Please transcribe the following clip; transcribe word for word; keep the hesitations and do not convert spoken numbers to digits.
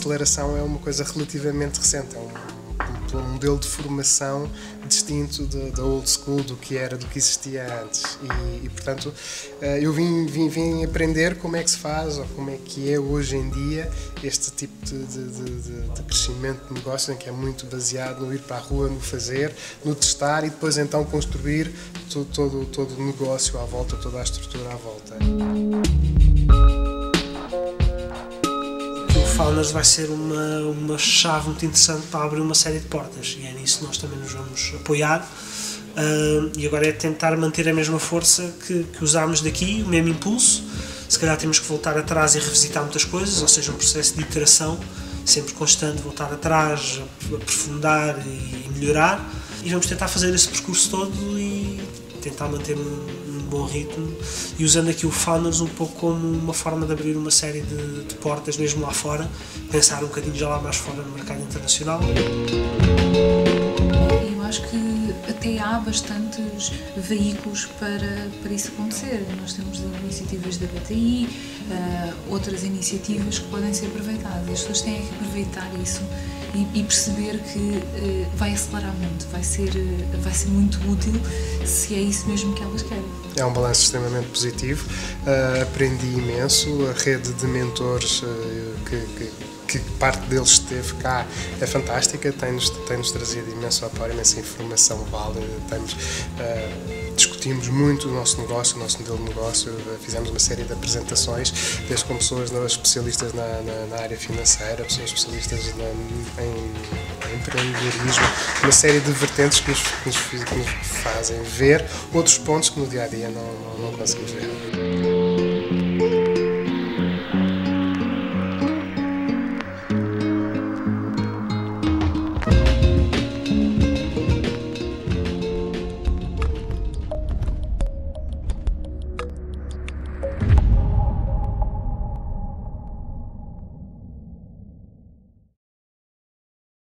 aceleração é uma coisa relativamente recente, é um, um, um modelo de formação distinto da old school, do que era, do que existia antes. E, e portanto, eu vim, vim, vim aprender como é que se faz, ou como é que é hoje em dia, este tipo de, de, de, de crescimento de negócio, em que é muito baseado no ir para a rua, no fazer, no testar e depois então construir todo, todo, todo o negócio à volta, toda a estrutura à volta. O Founders vai ser uma, uma chave muito interessante para abrir uma série de portas, e é nisso que nós também nos vamos apoiar. Uh, e agora é tentar manter a mesma força que, que usámos daqui, o mesmo impulso. Se calhar temos que voltar atrás e revisitar muitas coisas, ou seja, um processo de iteração sempre constante, voltar atrás, aprofundar e melhorar, e vamos tentar fazer esse percurso todo e tentar manter um bom ritmo, e usando aqui o Founders um pouco como uma forma de abrir uma série de, de portas mesmo lá fora, pensar um bocadinho já lá mais fora no mercado internacional. Eu acho que até há bastantes veículos para, para isso acontecer. Nós temos iniciativas da B T I, uh, outras iniciativas que podem ser aproveitadas. As pessoas têm que aproveitar isso e, e perceber que uh, vai acelerar muito, vai ser, uh, vai ser muito útil se é isso mesmo que elas querem. É um balanço extremamente positivo, uh, aprendi imenso, a rede de mentores uh, que, que, que parte deles esteve cá é fantástica, tem-nos tem-nos trazido imenso apoio, imensa informação válida, temos, uh, discutimos muito o nosso negócio, o nosso modelo de negócio, fizemos uma série de apresentações, desde com pessoas especialistas na, na, na área financeira, pessoas especialistas na, em, em empreendedorismo, uma série de vertentes que nos, que nos, que nos fazem ver outros pontos que no dia a dia não, não, não conseguimos ver.